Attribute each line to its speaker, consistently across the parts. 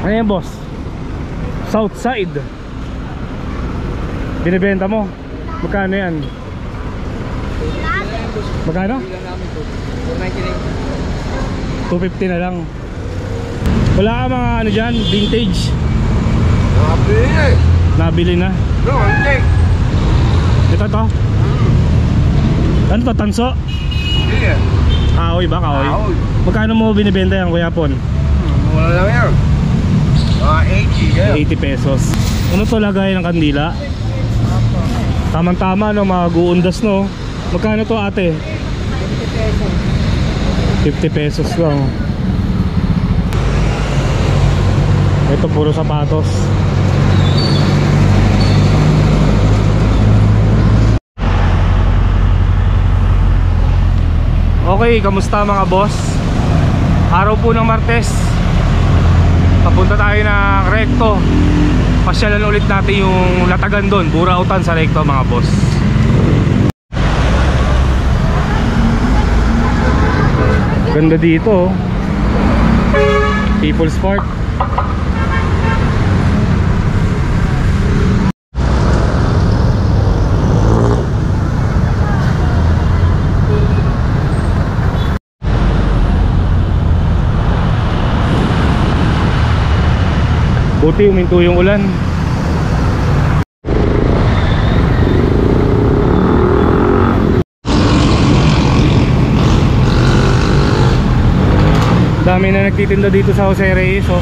Speaker 1: Ano yan, boss? Southside. Binibenta mo? Magkano yan? Magkano? 250 na lang. Wala ka mga ano dyan, vintage? Nabili na. Ito to? Ano to, tanso? Kahoy ba? Kahoy? Magkano mo binibenta yan, Kuya Pon?
Speaker 2: Wala lang yan. 80
Speaker 1: pesos. Ano to, lagay ng kandila? Tamang-tama, no? Mga guundas, no? Magkano to, ate? 50 pesos lang. Ito puro sapatos. Okay, kamusta mga boss? Araw po ng Martes. Papunta tayo ng Recto. Pasyalan ulit natin yung latagan doon, Burautan sa Recto mga boss. Ganda dito, People's Park. Buti uminto yung ulan. Dami na nagtitinda dito sa Jose Reyes, oh.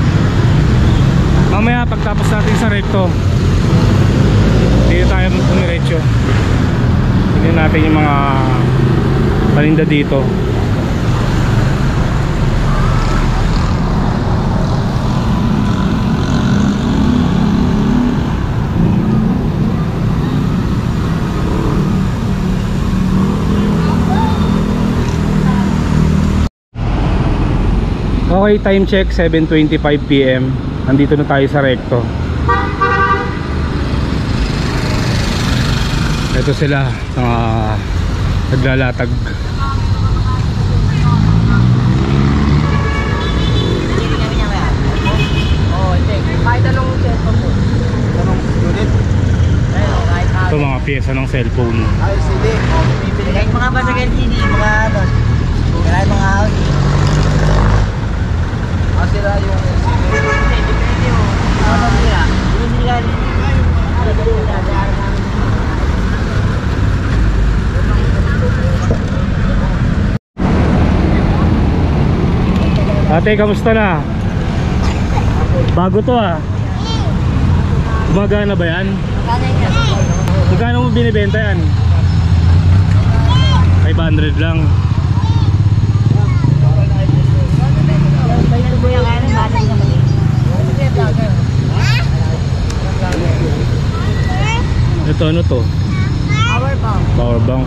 Speaker 1: Mamaya pagtapos natin sa Recto, dito tayo pumiretso. Tingnan natin yung mga paninda dito. Okay, time check 7:25 PM. Nandito na tayo sa Recto. Ito sila, naglalatag. Ito mga pyesa ng cellphone.
Speaker 3: Mga basag LCD, mga boss. Mga house. Sila yung
Speaker 1: Ate, kamusta na? Bago to, ah. Gumagana ba yan? Magkano mo binibenta yan? 500 lang. Ito ano to? Power bank.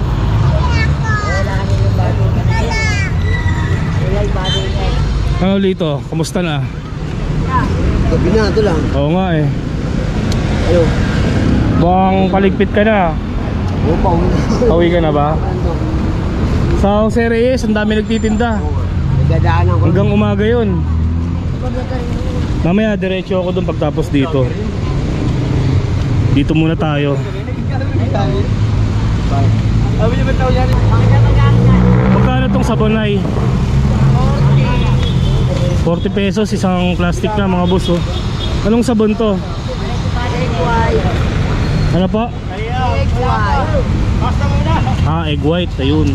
Speaker 1: Ano Lito? Kamusta na?
Speaker 2: gabi na, ito lang.
Speaker 1: Oo nga eh.
Speaker 2: Ayo.
Speaker 1: Bang paligpit ka na. Pauwi ka na ba? Sa Jose Reyes, ang dami nagtitinda. Hanggang umaga yun. Mamaya diretso ako dun pagtapos dito. Dito muna tayo. Magkano tong sabonay? 40 pesos isang plastic na mga boss, oh. Anong sabon to? Ano po? Egg white, ayun.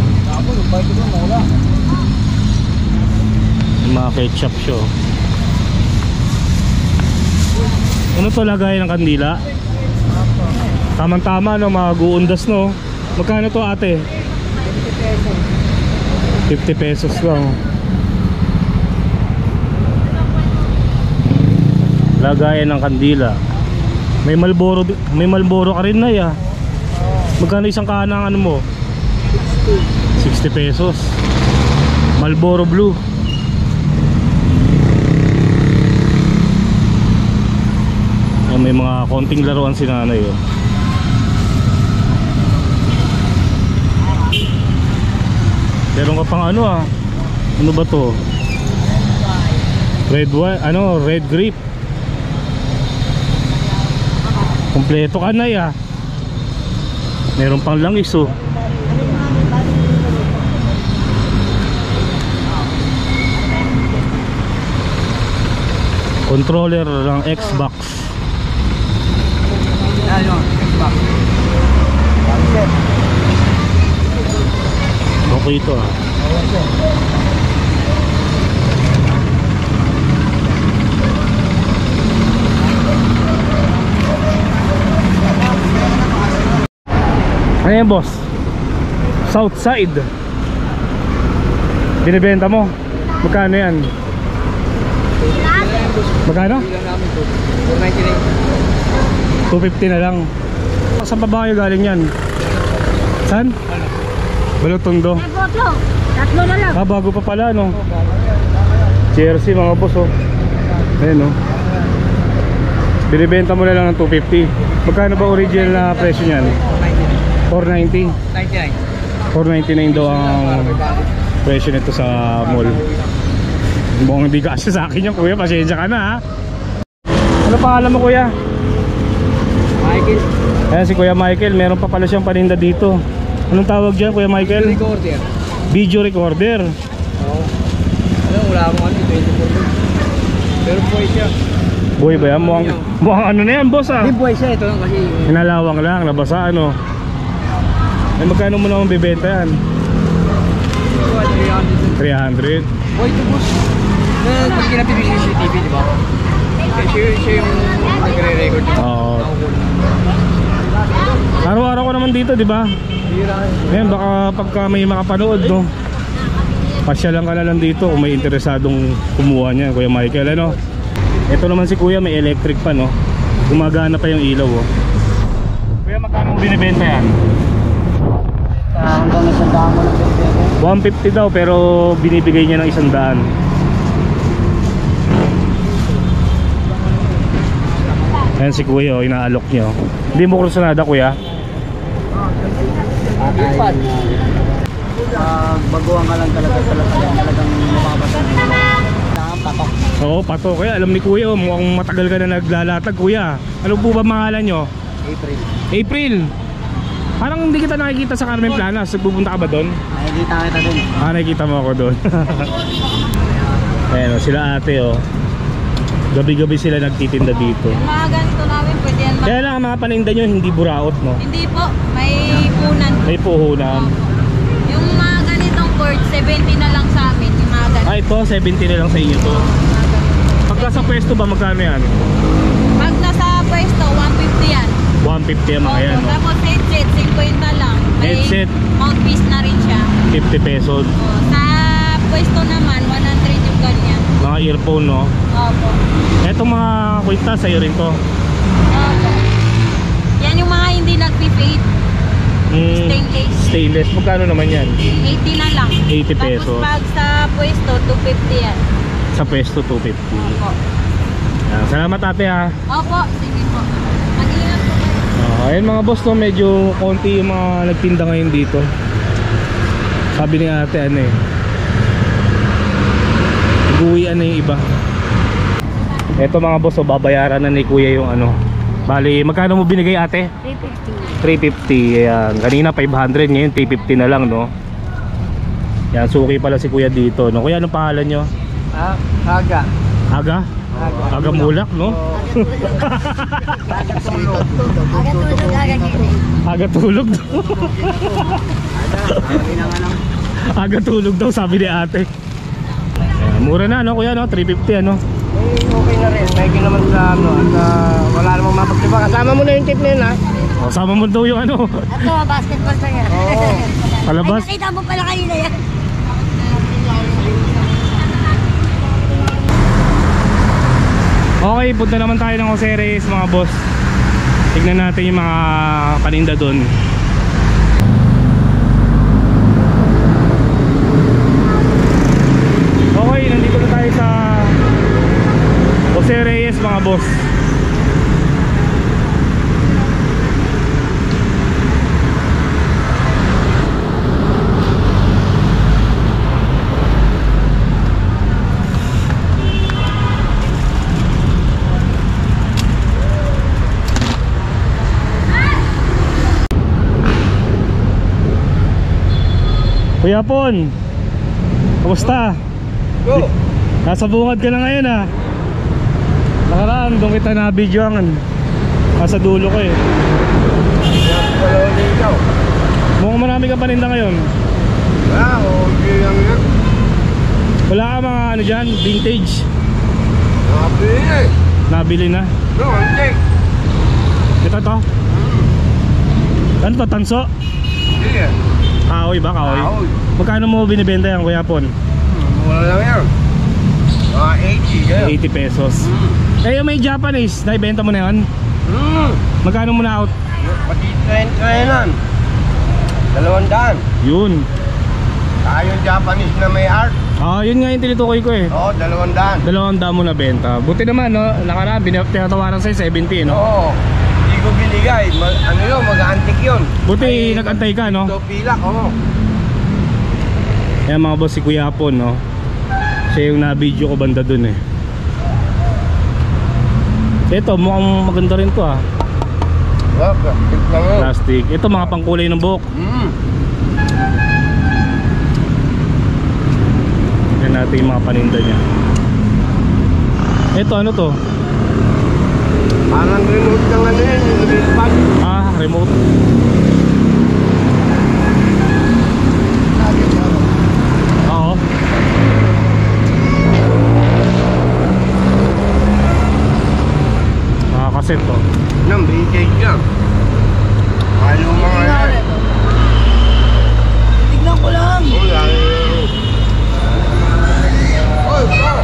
Speaker 1: Mga ketchup siya. Ano to, lagay ng kandila? Tamang-tama, no? Mga guundas, no? Magkano to, ate? 50 pesos lang. Lagayan ng kandila. May Marlboro ka rin na, ya. Magkano isang kanang ano mo? 60 pesos. Marlboro Blue. May mga konting laruan si nanay, oh. Meron ka pang ano, ah. Ano ba to? Red grip. Kompleto ka na ya. Meron pang langis oh. Controller ng Xbox.
Speaker 3: Ano? Xbox.
Speaker 1: Okay ito ah. Ano yan boss? Southside. Binibenta mo? Magkano yan? Magkano? 250 na lang. Saan pa ba kayo galing yan? Saan? Balotondo.
Speaker 4: Tatlo na lang.
Speaker 1: Ah, bago pa pala no. Jersey mga boss oh. Ayan oh. Binibenta mo na lang ng 250. Magkano ba original na presyo niyan? 490. 499 daw ang presyo nito sa mall. Mukhang hindi kasya sa akin yan kuya. Pasensya ka na ha. Ano pangalan mo kuya?
Speaker 3: Michael.
Speaker 1: Ayan si Kuya Michael. Meron pa pala siyang paninda dito. Anong tawag dyan Kuya Michael?
Speaker 3: Recorder.
Speaker 1: Video recorder.
Speaker 3: Oo. Ano, wala akong ano, 24. Pero buhay siya.
Speaker 1: Buhay ba yan? Mukhang ano na yan boss ah.
Speaker 3: Hindi buhay siya, ito lang kasi.
Speaker 1: Hinalawang lang, nabasa ano. Ay magkano mo naman bibenta yan? 300.
Speaker 3: Buhay ito boss. Pag kinapin yung CCTV, di ba? Siya yung nagre-record.
Speaker 1: Oo. Araw-araw ko naman dito, di ba? Ngayon, baka pagka may makapanood, no? Pasyalan ka na lang dito kung may interesadong kumuha niya, Kuya Michael, ano? Ito naman si Kuya, may electric pa, no? Gumagana pa yung ilaw, oh. Kuya, magkano mo binibenta yan?
Speaker 3: Hanggang 100 mo lang
Speaker 1: 150 daw, pero binibigay niya ng 100. Ayan si Kuya, oh, inaalok niya, oh. Hindi mo kursunada, Kuya?
Speaker 3: Ipad. Baguhan ka lang talagang mababasa na. Patok.
Speaker 1: Oo, pato. Kaya alam ni Kuya, oh, mukhang matagal ka na naglalatag, Kuya. Ano po ba pangalan nyo?
Speaker 3: April.
Speaker 1: April. Parang hindi kita nakikita sa Carmen Planas. Pupunta ka ba doon?
Speaker 3: Nakikita kita dun.
Speaker 1: Ah, nakikita mo ako doon. Ayan, oh, sila ate, oh. Gabi-gabi sila nagtitinda dito.
Speaker 4: Yung mga ganito namin, pwede yan.
Speaker 1: Kaya lang ang mga paninda nyo hindi buraot, no?
Speaker 4: Hindi po, may punan.
Speaker 1: May puhunan.
Speaker 4: Yung mga ganitong cord, 70 na lang sa amin. Yung mga ganito.
Speaker 1: Ah, ito, 70 na lang sa inyo to. Pagka sa pwesto ba, magkano yan?
Speaker 4: Pag nasa pwesto, 150 yan.
Speaker 1: 150 ang mga yan, no?
Speaker 4: Tapos headset, 50 lang. May
Speaker 1: Headset.
Speaker 4: mouthpiece na rin siya.
Speaker 1: 50 pesos.
Speaker 4: Sa pwesto naman, 100 yung ganyan.
Speaker 1: Mga earphone, no?
Speaker 4: Opo.
Speaker 1: Etong mga kwinta, sa'yo rin to.
Speaker 4: Opo. Yan yung mga hindi nag-fade. Stainless.
Speaker 1: Stainless. Magkano naman yan?
Speaker 4: 80 na lang.
Speaker 1: 80 pesos.
Speaker 4: Tapos pag sa pwesto, 250 yan.
Speaker 1: Sa pwesto, 250.
Speaker 4: Opo.
Speaker 1: Yan. Salamat ate ha.
Speaker 4: Opo, sige po. Mag-ingat po kayo.
Speaker 1: Ayun mga boss, no, medyo konti yung mga nagtinda ngayon dito. Sabi ni ate ano eh, nag-uwian na yung iba. Eto mga boss, babayaran na ni Kuya yung ano. Bali, magkano mo binigay ate? 350. Ayan. Kanina 500, ngayon 350 na lang, no? Yan, suki pala si Kuya dito, no? Kuya, anong pangalan nyo?
Speaker 3: Haga.
Speaker 1: Aga? Aga mulak, no?
Speaker 3: Haga tulog.
Speaker 1: Aga tulog daw. Aga tulog daw, sabi ni ate. Ayan, mura na, no, Kuya, no? 350, ano?
Speaker 3: Okay na rin. May naman sa ano. At wala namang mapagdiba. Kasama mo na yung tip na yun ha.
Speaker 1: O, sama mo daw yung ano.
Speaker 4: Ito, basketball pa yan.
Speaker 3: Oo.
Speaker 1: Palabas.
Speaker 4: Ay, nakita mo pala kanina yan.
Speaker 1: Okay, punta naman tayo ng Jose Reyes mga boss. Tignan natin yung mga paninda doon. Okay, nandito na tayo sa Jose Reyes mga boss. Kuya Pon, kamusta?
Speaker 2: Go!
Speaker 1: Nasa bungad ka na ngayon ah. Nakaraan, doon kita na-videoan. Nasa dulo ko eh.
Speaker 2: Wala ulit ikaw.
Speaker 1: Mukhang marami ka paninda ngayon.
Speaker 2: Wala, okay lang yan.
Speaker 1: Wala ka mga ano dyan, vintage.
Speaker 2: Nakapili na eh.
Speaker 1: Nabili na.
Speaker 2: No, antik.
Speaker 1: Ito to. Ano to, tanso?
Speaker 2: Hindi eh.
Speaker 1: Kahoy ba, kahoy?
Speaker 2: Kahoy.
Speaker 1: Magkano mo binibenta yan, Kuya Pon?
Speaker 2: Wala lang yan. Mga 80 yan.
Speaker 1: 80 pesos. Eh yung may Japanese, naibenta mo na yan? Magkano mo na out?
Speaker 2: Pati train-trainan. 200.
Speaker 1: Yun.
Speaker 2: Saka yung Japanese na may art.
Speaker 1: Yun nga yung tinutukoy ko eh.
Speaker 2: Oo, 200.
Speaker 1: 200 mo na benta. Buti naman no, nakaraan tinatawaran sa'yo 70 no?
Speaker 2: Oo. Hindi ko binigay. Ano yun, mag-antik yun.
Speaker 1: Buti nag-antay ka no?
Speaker 2: Ito pilak, oo.
Speaker 1: Ayan mga boss, si Kuya Pon no. Siya yung na-video ko banda dun eh. Ito mukhang maganda rin to ah.
Speaker 2: Wag, plastic lang yun.
Speaker 1: Plastic. Ito mga pangkulay ng buhok. Yan natin yung mga paninda niya. Ito ano to?
Speaker 2: Parang remote ng ano yun, yung wristband.
Speaker 1: Remote. Oo. Kaset to.
Speaker 2: Nang vintage lang. Ano mga yan?
Speaker 3: Tignan ko lang.
Speaker 2: Wala yun. Oy, oy.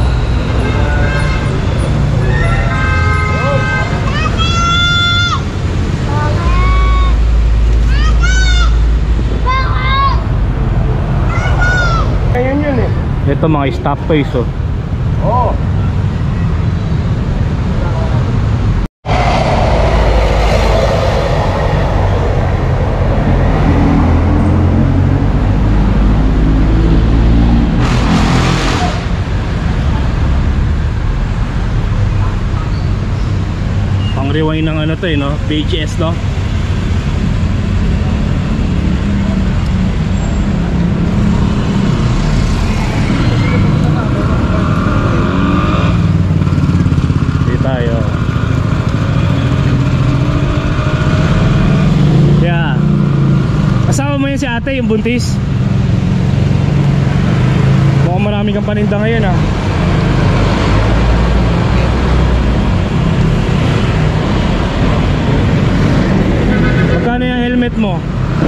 Speaker 2: Ayun yun eh.
Speaker 1: Ito mga stop face oh.
Speaker 2: Oo.
Speaker 1: Pang rewind ng ano to eh no? VHS no? Tayo. Yeah. Kasama mo yun si ate, yung buntis. Mukhang marami kang paninda ngayon ah. Magkano yung helmet mo?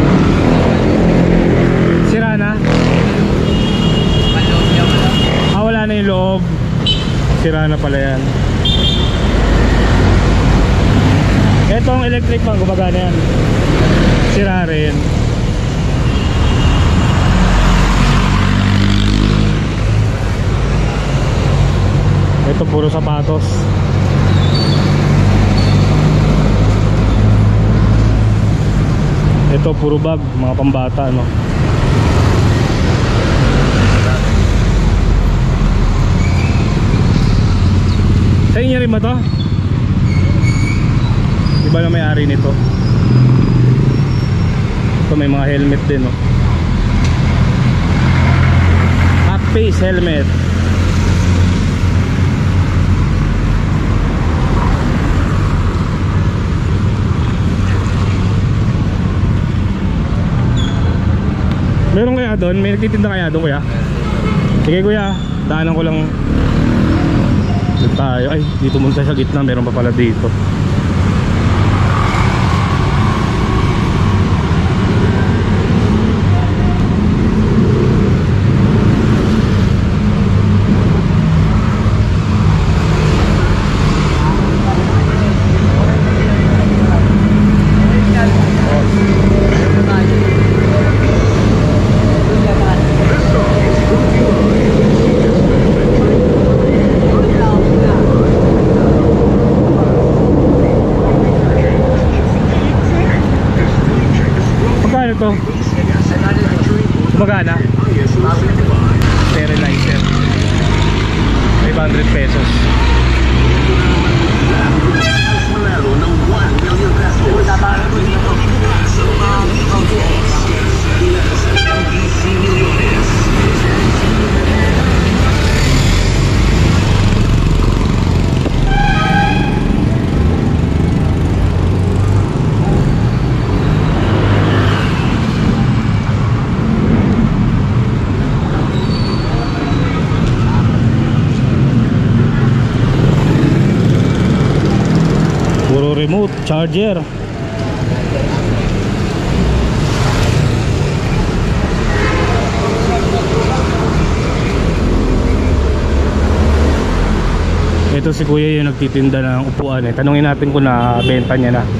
Speaker 1: Sira na? Wala na yung loob. Sira na pala yan. Etong electric fan, gumagana yan. Sira rin. Ito puro sapatos. Ito puro bag, mga pambata no. Sa inyo rin ba to? Iba na may-ari nito. Ito may mga helmet din no. Half face helmet. Meron kaya doon? May nagtitinda kaya doon kuya? Sige kuya, daanan ko lang. Dito tayo. Ay, dito muna sa gitna. Meron pa pala dito. Ito magana sterilizer 500 pesos. remote, charger. Ito si kuya yung nagtitinda ng upuan eh. Tanungin natin kung nabenta niya na.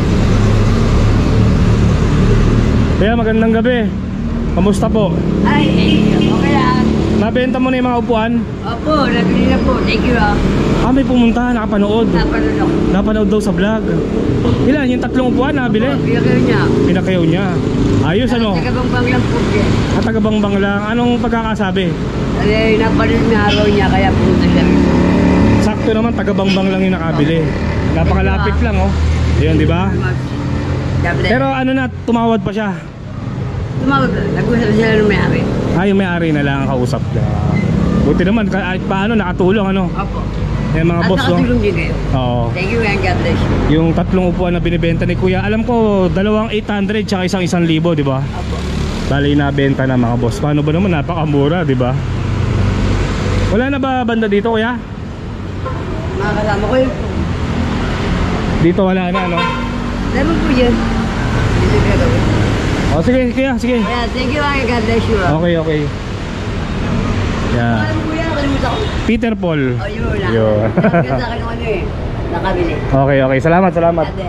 Speaker 1: Kuya, magandang gabi. Kamusta po?
Speaker 5: Ay, okay lang.
Speaker 1: Nabenta mo na yung mga upuan?
Speaker 5: Opo, nabili na po. Thank you,
Speaker 1: May pumunta, nakapanood.
Speaker 5: Napanood ako.
Speaker 1: Napanood daw sa vlog. Ilan? Yung 3 upuan nabili?
Speaker 5: Pinakayo niya.
Speaker 1: Pinakayaw niya. Ayos ano?
Speaker 5: Tagabangbang lang po siya.
Speaker 1: At tagabangbang lang. Anong pagkakasabi?
Speaker 5: Ay, napanood na araw niya, kaya pumunta siya.
Speaker 1: Sakto naman, tagabangbang lang yung nakabili. Napakalapit lang oh. Yun, di ba? Pero ano na, tumawad pa siya.
Speaker 5: Tumawag, nag-usap sila ng may-ari.
Speaker 1: Yung may-ari na lang ang kausap niya. Buti naman, kahit paano nakatulong ano.
Speaker 5: Opo.
Speaker 1: Yung mga
Speaker 5: At
Speaker 1: boss no?
Speaker 5: nakatulong din kayo.
Speaker 1: Oo.
Speaker 5: Thank you and God bless you.
Speaker 1: Yung 3 upuan na binibenta ni kuya, alam ko 2,800 tsaka isang 1,000, di ba?
Speaker 5: Opo.
Speaker 1: Bali nabenta na mga boss. Paano ba naman, napakamura, di ba? Wala na ba banda dito kuya?
Speaker 5: Mga kasama ko yun po.
Speaker 1: Dito wala na ano?
Speaker 5: Lemon po yan. Dito kaya gawin.
Speaker 1: Sige kuya, sige.
Speaker 5: Kaya thank you and God bless you.
Speaker 1: Okay. Yeah.
Speaker 5: Alam mo yan, kalimutan ko.
Speaker 1: Peter Paul.
Speaker 5: Oh, yun lang.
Speaker 1: Yun.
Speaker 5: Kaya sa akin ng ano eh. Nakabili.
Speaker 1: Okay. Salamat.
Speaker 5: Ate.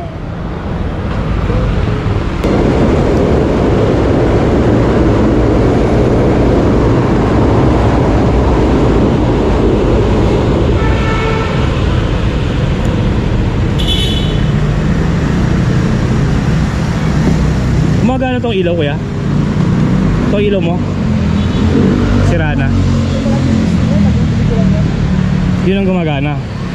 Speaker 1: Gumagana tong ilaw kuya? Ito ilaw mo? Sira na. Yun ang gumagana.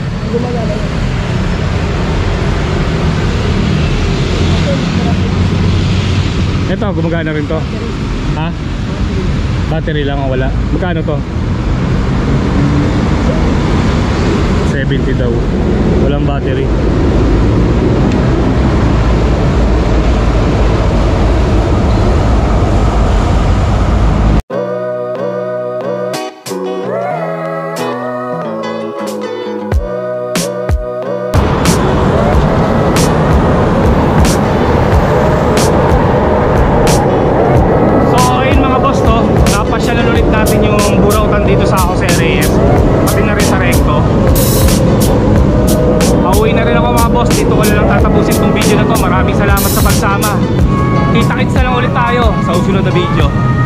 Speaker 1: Ito, gumagana rin to. Ha? Battery lang ang wala. Magkano to? 70 daw. Walang battery. Dito sa Jose Reyes, pati na rin sa Recto. Pauwi na rin ako mga boss. Dito ko na lang tatapusin tong video na to. Maraming salamat sa pagsama. Kita-kits na lang ulit tayo sa susunod na video.